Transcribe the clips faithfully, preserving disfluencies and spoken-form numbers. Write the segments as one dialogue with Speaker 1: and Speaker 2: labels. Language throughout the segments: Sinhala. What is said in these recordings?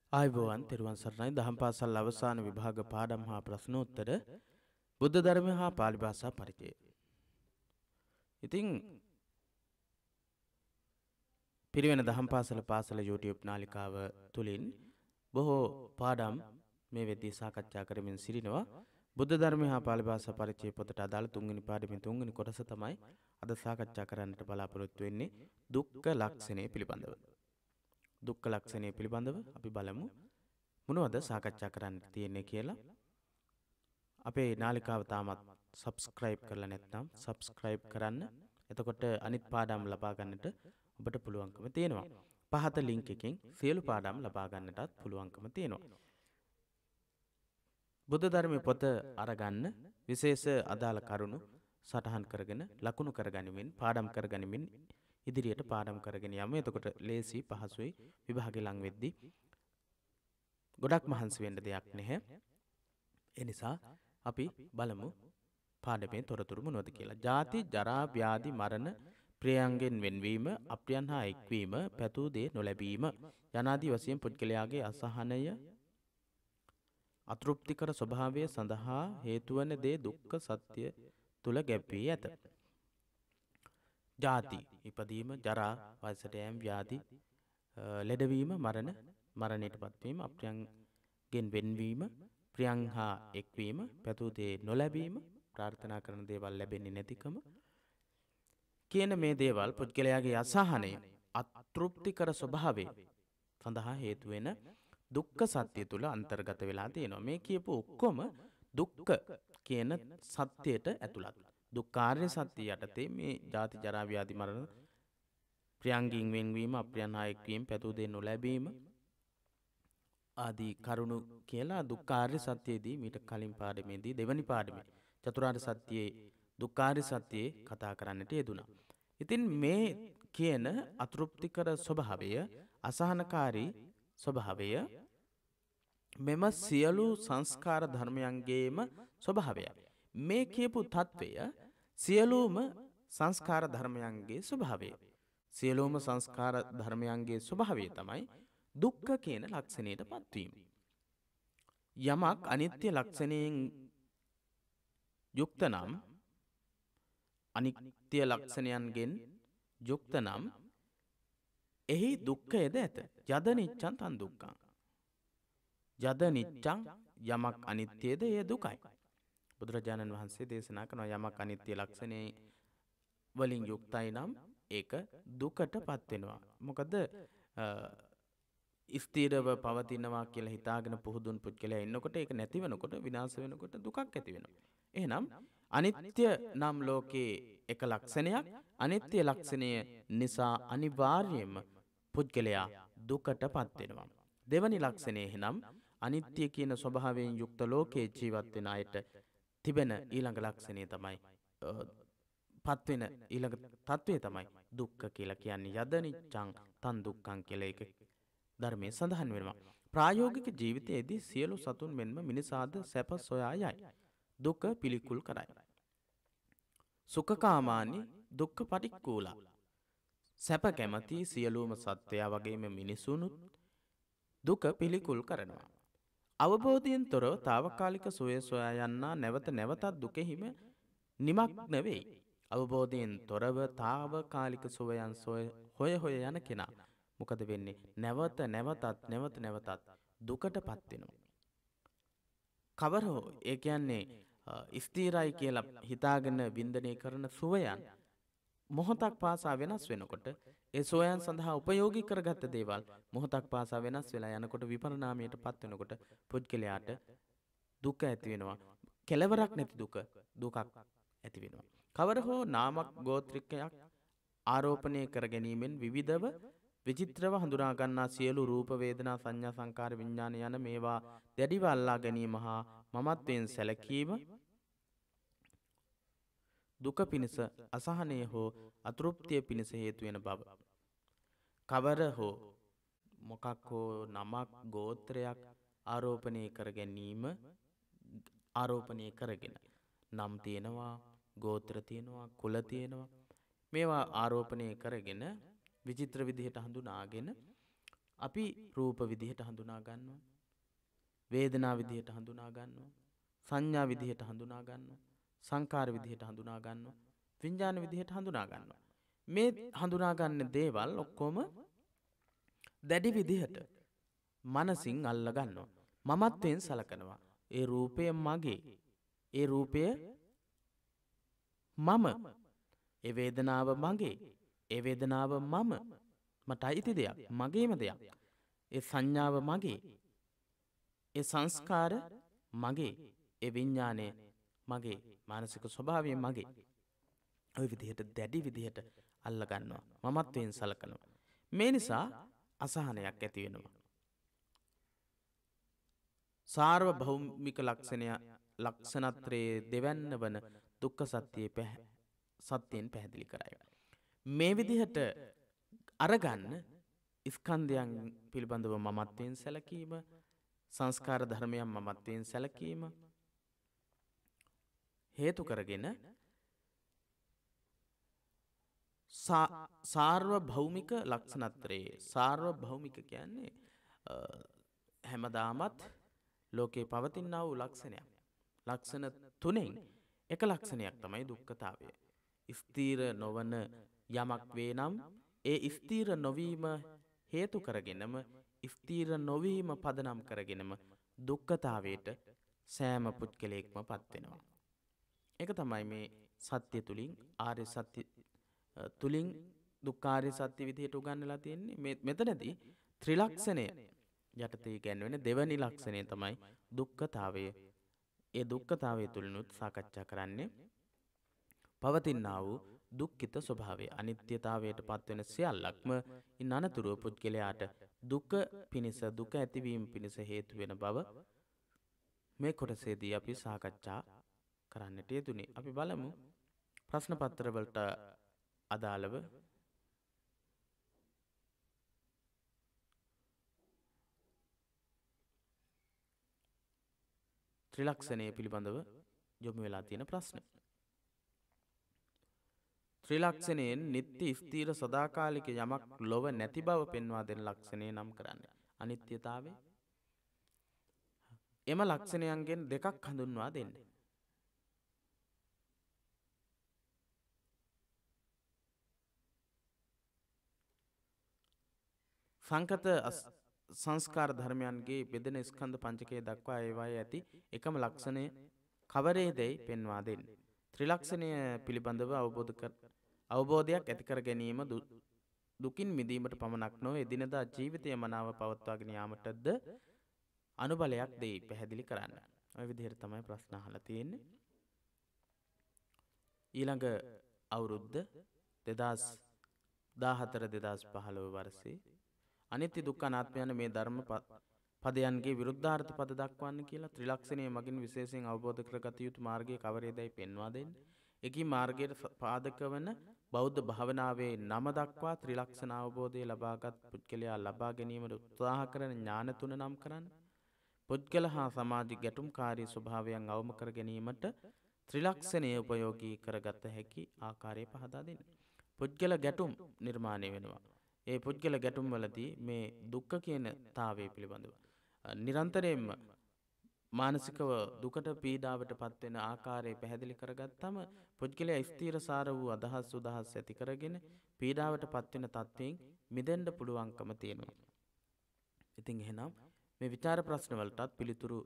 Speaker 1: ආයුබෝවන් තෙරුවන් සරණයි දහම් පාසල් අවසාන විභාග පාඩම් හා ප්‍රශ්නෝත්තර බුද්ධ ධර්මය හා පාලි භාෂා පරිචය. ඉතින් පිරිවෙන දහම් පාසල පාසල YouTube නාලිකාව තුලින් බොහෝ පාඩම් මේ වෙද්දී සාකච්ඡා කරමින් සිටිනවා. බුද්ධ ධර්මය හා පාලි භාෂා පරිචය පොතට අදාළ තුන්වෙනි පාඩමේ තුන්වෙනි කොටස තමයි අද සාකච්ඡා කරන්නට බලාපොරොත්තු වෙන්නේ දුක්ඛ ලක්ෂණය පිළිබඳව. දුක්ඛ ලක්ෂණය පිළිබඳව අපි බලමු මොනවද සාකච්ඡා කරන්න තියෙන්නේ කියලා. අපේ නාලිකාව තාමත් subscribe කරලා නැත්නම් subscribe කරන්න. එතකොට අනිත් පාඩම් ලබා ගන්නට ඔබට පුළුවන්කම තියෙනවා. පහත link එකෙන් සියලු පාඩම් ලබා ගන්නටත් පුළුවන්කම තියෙනවා. බුද්ධ ධර්මයේ පොත අරගන්න විශේෂ අදාළ කරුණු සටහන් කරගෙන ලකුණු කරගනිමින් පාඩම් කරගනිමින් ඉදිරියට පාඩම් කරගෙන යමු. එතකොට ලේසි පහසුයි විභාගෙ ලඟ වෙද්දී ගොඩක් මහන්සි වෙන්න දෙයක් නැහැ. ඒ නිසා අපි බලමු පාඩමේ තොරතුරු මොනවද කියලා. ජාති, ජරා, ව්‍යාධි, මරණ, ප්‍රියයන්ගෙන් වෙන්වීම, අප්‍රියයන් හා එක්වීම, පැතූ දේ නොලැබීම යනාදී වශයෙන් පුද්ගලයාගේ අසහනය අතෘප්තිකර ස්වභාවය සඳහා හේතු වන දේ දුක්ඛ සත්‍ය තුල ගැබ්වී ඇත. ජාති ඉපදීම, ජරා වයසට යෑම, ව්‍යාධි ලෙඩවීම, මරණ මරණයටපත් වීම, අප්‍රියයන්ගෙන් වෙන්වීම, ප්‍රියයන් හා එක්වීම, පැතූ දේ නොලැබීම, ප්‍රාර්ථනා කරන දේවල් ලැබෙන්නේ නැතිකම කියන මේ දේවල් පුද්ගලයාගේ අසහනය අතෘප්තිකර ස්වභාවය සඳහා හේතු වෙන දුක්ඛ සත්‍ය තුල අන්තර්ගත වෙලා තියෙනවා. මේ කියපු ඔක්කොම දුක්ඛ කියන සත්‍යයට ඇතුළත්. දුක්ඛාර්ය සත්‍ය යටතේ මේ ජාති, ජරා, ව්‍යාධි, මරණ, ප්‍රියංගින් වෙන්වීම, අප්‍රියයන් හා එක්වීම, පැතූ දේ නොලැබීම ආදී කරුණු කියලා දුක්ඛාර්ය සත්‍යයේදී මීට කලින් පාඩමේදී දෙවනි පාඩමේ චතුරාර්ය සත්‍යයේ දුක්ඛාර්ය සත්‍යයේ කතා කරන්නට යෙදුණා. ඉතින් මේ කියන අතෘප්තිකර ස්වභාවය, අසහනකාරී ස්වභාවය මෙම සියලු සංස්කාර ධර්මයන්ගේම ස්වභාවයයි. මේ කියපු తත්වය සියලුම සංස්කාර ධර්මයන්ගේ ස්වභාවය. සියලුම සංස්කාර ධර්මයන්ගේ ස්වභාවය තමයි දුක්ඛ කියන ලක්ෂණයට පත්වීම. යමක් අනිත්‍ය ලක්ෂණයෙන් යුක්ත නම්, අනිත්‍ය ලක්ෂණයන්ගෙන් යුක්ත නම් එහි දුක්ඛයද ඇත. යද නිච්ඡං තං දුක්ඛං. යද නිච්ඡං යමක් අනිත්‍යද එය දුකයි. බුදුරජාණන් වහන්සේ දේශනා කරන යමක් අනිත්‍ය ලක්ෂණේ වලින් යුක්තයි නම් ඒක දුකටපත් වෙනවා. මොකද ස්ථිරව පවතිනවා කියලා හිතාගෙන පුහුදුන් පුද්ගලයා ඉන්නකොට ඒක නැති වෙනකොට විනාශ වෙනකොට දුකක් ඇති වෙනවා. එහෙනම් අනිත්‍ය නම් ලෝකේ එක ලක්ෂණයක්. අනිත්‍ය ලක්ෂණය නිසා අනිවාර්යයෙන්ම පුද්ගලයා දුකටපත් වෙනවා. දෙවනි ලක්ෂණය එහෙනම් අනිත්‍ය කියන ස්වභාවයෙන් යුක්ත ලෝකයේ ජීවත් වෙන අයට තිබෙන ඊළඟ ලක්ෂණය තමයි පත් වෙන ඊළඟ තත්වය තමයි දුක්ඛ කියලා කියන්නේ. යද නිච්ඡං තන් දුක්ඛං කියලා එක ධර්මයේ සඳහන් වෙනවා. ප්‍රායෝගික ජීවිතයේදී සියලු සතුන් මෙන්ම මිනිසාද සැප සොයා යයි. දුක පිළිකුල් කරයි. සුඛකාමානි දුක්ඛ පටික්කුලා. සැප කැමති සියලුම සත්වයා වගේම මිනිසුනුත් දුක පිළිකුල් කරනවා. අවබෝධයෙන් තොරව తాවකාලික සුවය සොයා යන්නා නැවත නැවතත් දුකෙහිම නිමග්න වෙයි. අවබෝධයෙන් තොරව తాවකාලික සුවයන් හොය හොය යන කෙනා මොකද වෙන්නේ? නැවත නැවතත් නැවත නැවතත් දුකටපත් වෙනවා. කවර හෝ ඒ කියන්නේ ස්ථිරයි කියලා හිතාගෙන වින්දනය කරන සුවයන් මොහොතක් පාසා වෙනස් වෙනකොට ඒ සෝයන් සඳහා උපයෝගී කරගත්ත දේවල් මොහොතක් පාසා වෙනස් වෙලා යනකොට විපරිණාමයට පත් වෙනකොට පුද්ගලයාට දුක ඇති වෙනවා. කෙලවරක් නැති දුක දුකක් ඇති වෙනවා. කවර හෝ නාමක් ගෝත්‍රිකයක් ආරෝපණය කර ගැනීමෙන් විවිධව විචිත්‍රව හඳුනා ගන්නා සියලු රූප, වේදනා, සංඥා, සංකාර, විඥාන යන මේවා දැඩිව අල්ලා ගැනීම හා මමත්වයෙන් සැලකීම දුක පිණිස, අසහනය හෝ අතෘප්තිය පිණිස හේතු වෙන බව. කවර හෝ මොකක් හෝ නමක් ගෝත්‍රයක් ආරෝපණය කර ගැනීම ආරෝපණය කරගෙන නම් තියෙනවා, ගෝත්‍ර තියෙනවා, කුල තියෙනවා. මේවා ආරෝපණය කරගෙන විචිත්‍ර විදිහට හඳුනාගෙන අපි රූප විදිහට හඳුනා ගන්නවා. වේදනා විදිහට හඳුනා ගන්නවා. සංඥා විදිහට හඳුනා ගන්නවා. සංකාර විදිහට හඳුනා ගන්නවා. විඥාන විදිහට හඳුනා ගන්නවා. මේ හඳුනා ගන්න දේවල් ඔක්කොම දැඩි විදිහට මනසින් අල්ල ගන්නවා. මමත්වයෙන් සලකනවා. ඒ රූපය මගේ. ඒ රූපය මම. ඒ වේදනාව මගේ. ඒ වේදනාව මම. මට අයිති දෙයක්. මගේම දෙයක්. ඒ සංඥාව මගේ. ඒ සංස්කාර මගේ. ඒ විඥානය මගේ. මානසික ස්වභාවය මගේ. ඔය විදිහට දැඩි විදිහට අල්ල ගන්නවා. මමත්වයෙන් සලකනවා. මේ නිසා අසහනයක් ඇති වෙනවා. සාර්වභෞමික ලක්ෂණය ලක්ෂණත්‍රයේ දෙවැන්න වන දුක්ඛ සත්‍යයේ පැහ සත්‍යයෙන් පැහැදිලි කරයි. මේ විදිහට අරගන්න ස්කන්ධයන් පිළිබඳව මමත්වයෙන් සැලකීම, සංස්කාර ධර්මයන් මමත්වයෙන් සැලකීම හේතු කරගෙන සාර්වභෞමික ලක්ෂණත්‍රයේ සාර්වභෞමික කියන්නේ හැමදාමත් ලෝකේ පවතිනා වූ ලක්ෂණයක්. ලක්ෂණ තුනෙන් එක ලක්ෂණයක් තමයි දුක්ඛතාවය. ස්ථීර නොවන යමක් වේ නම් ඒ ස්ථීර නොවීම හේතු කරගෙනම ස්ථීර නොවීම පදනම් කරගෙනම දුක්ඛතාවයට සෑම පුද්ගලයෙක්ම පත් වෙනවා. ඒක තමයි මේ සත්‍ය තුලින් ආර්ය සත්‍ය තුලින් දුක්ඛාරය සත්‍ය විදිහට උගන්වලා තියෙන්නේ. මේ මෙතනදී ත්‍රිලක්ෂණය යටතේ ගැන්වෙන දෙවැනි ලක්ෂණය තමයි දුක්ඛතාවය. ඒ දුක්ඛතාවය තුලිනුත් සාකච්ඡා කරන්නේ පවතිනා වූ දුක්ඛිත ස්වභාවය. අනිත්‍යතාවයට පත්වෙන සියල්ලක්ම ඉන් අනතුරුව පුද්ගලයාට දුක පිණිස දුක ඇතිවීම පිණිස හේතු වෙන බව මේ කොටසේදී අපි සාකච්ඡා කරන්නට යෙදුනේ. අපි බලමු ප්‍රශ්න පත්‍ර වලට අදාළව ත්‍රිලක්ෂණය පිළිබඳව යොමු වෙලා තියෙන ප්‍රශ්න. ත්‍රිලක්ෂණයෙන් නිත්‍ය ස්ථීර සදාකාලික යමක් ලොව නැති බව පෙන්වා දෙන ලක්ෂණය නම් කරන්නේ අනිත්‍යතාවය. එම ලක්ෂණයන්ගෙන් දෙකක් හඳුන්වා දෙන්නේ. සංකත සංස්කාර ධර්මයන්ගේ බෙදෙන ස්කන්ධ පංචකය දක්වා ඒවායේ ඇති එකම ලක්ෂණය කවරේදයි පෙන්වා දෙන්නේ. ත්‍රිලක්ෂණය පිළිබඳව අවබෝධ කර අවබෝධයක් ඇති කර ගැනීම දුකින් මිදීමට පමණක් නොවේ එදිනදා ජීවිතය මනාව පවත්වාගෙන යාමටද අනුබලයක් දෙයි පැහැදිලි කරන්න. ඔය විදිහට තමයි ප්‍රශ්න අහලා තියෙන්නේ. ඊළඟ අවුරුද්ද දෙදාස් දාහතර දෙදාස් පහළොව වර්ෂයේ අනිත්‍ය දුක්ඛ අනාත්ම යන මේ ධර්ම පදයන්ගේ විරුද්ධාර්ථ පද දක්වන්න කියලා ත්‍රිලක්ෂණය මගින් විශේෂයෙන් අවබෝධ කරගත යුතු මාර්ගයේ කවරේදයි පෙන්වා දෙන්නේ. එකී මාර්ගයට පාදක වන බෞද්ධ භාවනාවේ නම දක්වා ත්‍රිලක්ෂණ අවබෝධය ලබාගත් පුද්ගලයා ලබා ගැනීමට උත්සාහ කරන ඥාන තුන නම් කරන්න. පුද්ගල හා සමාජ ගැටුම්කාරී ස්වභාවයන් අවම කර ගැනීමට ත්‍රිලක්ෂණය උපයෝගී කරගත හැකි ආකාරය පහදා දෙන්න. පුද්ගල ගැටුම් නිර්මාණය වෙනවා. ඒ පුද්ගල ගැටුම් වලදී මේ දුක්ඛ කියන තාවය පිළිබඳව නිරන්තරයෙන්ම මානසිකව දුකට පීඩාවට පත්වෙන ආකාරය පැහැදිලි කරගත්තම පුද්ගලයා ස්ථීරසාර වූ අදහස් උදහස් ඇති කරගෙන පීඩාවට පත්වෙන තත්ත්වයෙන් මිදෙන්න පුළුවන්කම තියෙනවා. ඉතින් එහෙනම් මේ විචාර ප්‍රශ්න වලටත් පිළිතුරු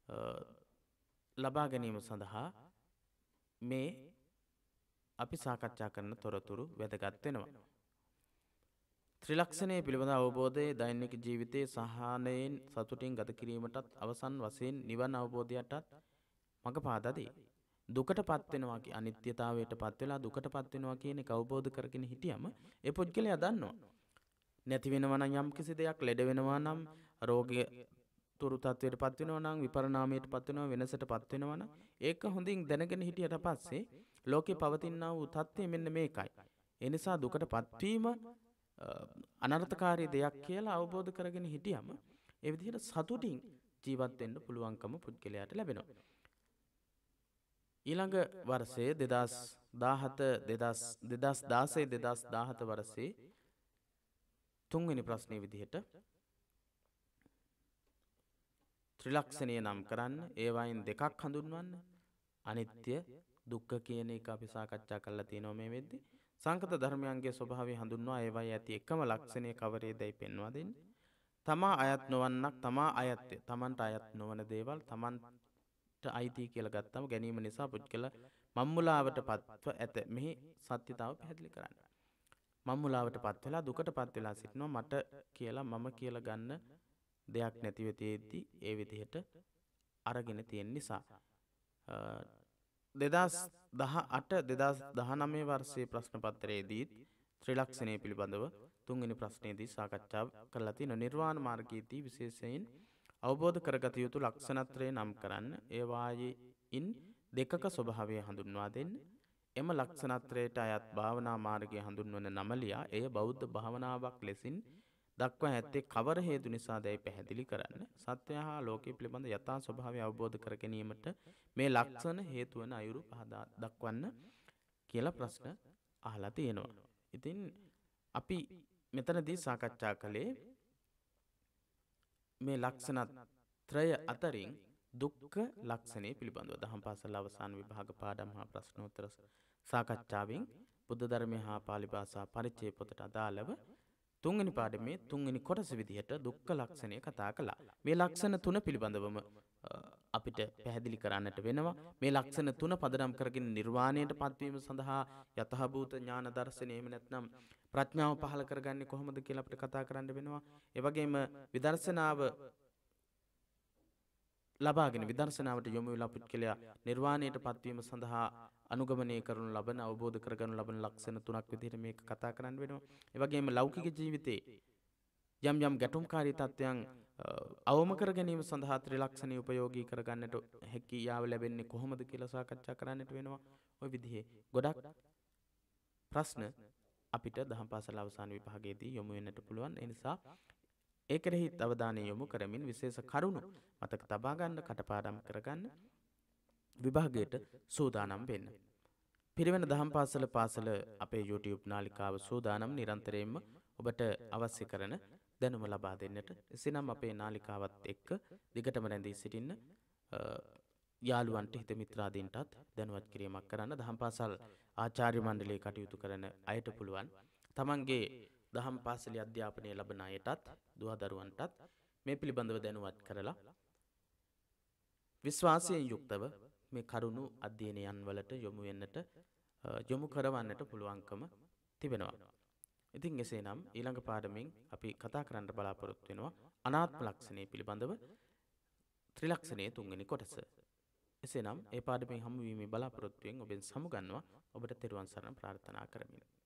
Speaker 1: ලබා ගැනීම සඳහා මේ අපි සාකච්ඡා කරන තොරතුරු වැදගත් වෙනවා. ත්‍රිලක්ෂණය පිළිබඳ අවබෝධය දෛනික ජීවිතයේ සහනයෙන් සතුටින් ගත කිරීමටත් අවසන් වශයෙන් නිවන් අවබෝධයටත් මඟ පාදා දෙයි. දුකටපත් වෙනවා කි අනිත්‍යතාවයටපත් වෙලා දුකටපත් වෙනවා කියන එක අවබෝධ කරගෙන හිටියම ඒ පුද්ගලයා දන්නවා. නැති වෙනවා නම් යම් කිසි දෙයක් ලෙඩ වෙනවා නම් රෝගය තුරු තත්වයටපත් වෙනවා නම් විපරණාමයටපත් වෙනවා වෙනසටපත් වෙනවා නම් ඒක හොඳින් දැනගෙන හිටියට පස්සේ ලෝකේ පවතිනා වූ තත්ත්වය මෙන්න මේකයි. ඒ නිසා දුකටපත් වීම අනර්ථකාරී දෙයක් කියලා අවබෝධ කරගෙන හිටියම ඒ විදිහට සතුටින් ජීවත් වෙන්න පුළුවන්කම පුද්ගලයාට ලැබෙනවා. ඊළඟ වර්ෂයේ දෙදාස් දාහත දෙදාස් දෙදාස් දාසය දෙදාස් දාහත වර්ෂයේ තුන්වෙනි ප්‍රශ්නේ විදිහට ත්‍රිලක්ෂණය නම් කරන්න. ඒවායින් දෙකක් හඳුන්වන්න. අනිත්‍ය දුක්ඛ කියන එක අපි සාකච්ඡා කරලා තියෙනවා මේ වෙද්දි. සංකත ධර්මයන්ගේ ස්වභාවය හඳුන්වා ඒවායි ඇති එකම ලක්ෂණය කවරේදයි පෙන්වා දෙන්න. තමා අයත් නොවන්නක් තමා අයත්ය. තමන්ට අයත් නොවන දේවල් තමන්ට අයිති කියලා ගත්තම ගැනීම නිසා පුද්ගල මම්මුලාවට පත්ව ඇත. මෙහි සත්‍යතාව පැහැදිලි කරන්න. මම්මුලාවට පත් වෙලා දුකට පත් වෙලා සිටිනවා මට කියලා මම කියලා ගන්න දෙයක් නැතිව තියෙද්දි ඒ විදිහට අරගෙන තියෙන නිසා දෙදහස් දහඅට දෙදහස් දහනවය වර්ෂයේ ප්‍රශ්න පත්‍රයේදී ත්‍රිලක්ෂණය පිළිබඳව තුන්වෙනි ප්‍රශ්නයේදී සාකච්ඡා කරලා තියෙන නිර්වාණ මාර්ගයේදී විශේෂයෙන් අවබෝධ කරගත යුතු ලක්ෂණත්‍රය නම් කරන්න. ඒ වායින් දෙකක ස්වභාවය හඳුන්වා දෙන්න. එම ලක්ෂණත්‍රයට අයත් භාවනා මාර්ගය හඳුන්වන නමලියා එය බෞද්ධ භාවනාවක් ලෙසින් දක්වා ඇත්තේ කවර හේතු නිසාදයි පැහැදිලි කරන්න. සත්‍ය හා ලෝකයේ පිළිබඳ යථා ස්වභාවය අවබෝධ කර ගැනීමට මේ ලක්ෂණ හේතු වන අයුරු පහදා දක්වන්න කියලා ප්‍රශ්න අහලා තියෙනවා. ඉතින් අපි මෙතනදී සාකච්ඡා කළේ මේ ලක්ෂණත්‍රය අතරින් දුක්ඛ ලක්ෂණය පිළිබඳව දහම් පාසල අවසාන විභාග පාඩම් හා ප්‍රශ්නෝත්තර සාකච්ඡාවෙන් බුද්ධ ධර්මය හා පාලි භාෂා පරිචය පොතට අදාළව තුන්වෙනි පාඩමේ තුන්වෙනි කොටස විදිහට දුක්ඛ ලක්ෂණය කතා කළා. මේ ලක්ෂණ තුන පිළිබඳවම අපිට පැහැදිලි කරන්නට වෙනවා. මේ ලක්ෂණ තුන පදනම් කරගෙන නිර්වාණයට පත්වීම සඳහා යථාභූත ඥාන දර්ශනය එහෙම නැත්නම් ප්‍රඥාව පහළ කරගන්නේ කොහොමද කියලා අපිට කතා කරන්න වෙනවා. ඒ වගේම විදර්ශනාව ලබාගෙන විදර්ශනාවට යොමු වෙලා පුද්ගලයා නිර්වාණයට පත්වීම සඳහා අනුගමනය කරනු ලබන අවබෝධ කරගනු ලබන ලක්ෂණ තුනක් විදිහට මේක කතා කරන්න වෙනවා. ඒ වගේම ලෞකික ජීවිතේ යම් යම් ගැටුම්කාරී තත්ත්වයන් අවම කර ගැනීම සඳහා ත්‍රිලක්ෂණය උපයෝගී කරගන්නට හැකියාව ලැබෙන්නේ කොහොමද කියලා සාකච්ඡා කරන්නට වෙනවා. ওই විදිහේ ගොඩක් ප්‍රශ්න අපිට දහම් පාසල අවසාන විභාගයේදී යොමු වෙන්නට පුළුවන්. ඒ නිසා ඒ කෙරෙහි අවධානය යොමු කරමින් විශේෂ කරුණු මතක තබා ගන්න, කටපාඩම් කරගන්න, විභාගයට සූදානම් වෙන්න. පිරිවෙන දහම් පාසල පාසල අපේ YouTube නාලිකාව සූදානම් නිරන්තරයෙන්ම ඔබට අවශ්‍ය කරන දැනුම ලබා දෙන්නට. එසේනම් අපේ නාලිකාවත් එක්ක දිගටම රැඳී සිටින්න යාළුවන්ට හිත මිත්‍රාදීන්ටත් දැනුවත් කිරීමක් කරන්න. දහම් පාසල් ආචාර්ය මණ්ඩලයේ කටයුතු කරන අයට පුළුවන් තමන්ගේ දහම් පාසලේ අධ්‍යාපනය ලබන අයටත් දුවදරුවන්ටත් මේ පිළිබඳව දැනුවත් කරලා විශ්වාසයෙන් යුක්තව මේ කරුණු අධ්‍යයනයන් වලට යොමු වෙන්නට යොමු කරවන්නට පුළුවන්කම තිබෙනවා. ඉතින් එසේනම් ඊළඟ පාඩමෙන් අපි කතා කරන්න බලාපොරොත්තු වෙනවා අනාත්ම ලක්ෂණය පිළිබඳව ත්‍රිලක්ෂණයේ තුන්වෙනි කොටස. එසේනම් ඒ පාඩමෙන් හමු වීමේ බලාපොරොත්තුවෙන් ඔබෙන් සමුගන්නවා. ඔබට තෙරුවන් සරණ ප්‍රාර්ථනා කරමින්